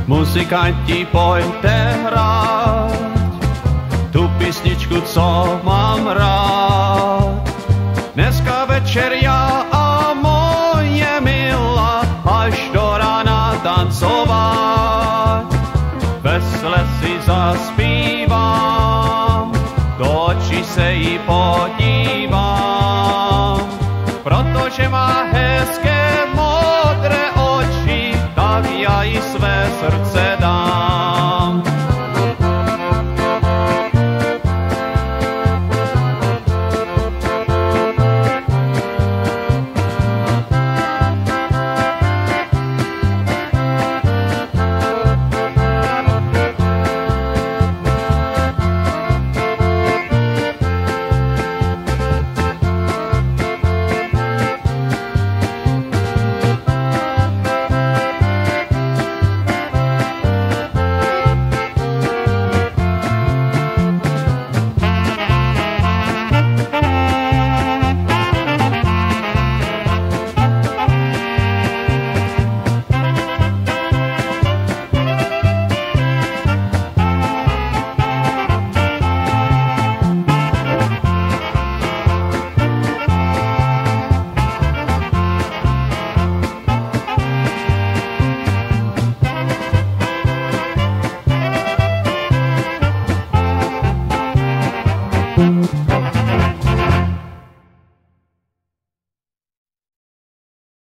Muzikanti, pojďte hrát tu písničku, co mám rád. Dneska večer já a moje milá až do rána tancovat. Vesele si zaspívám, do očí se jí podívám, protože má hezké modré oči, tak já jí své srdce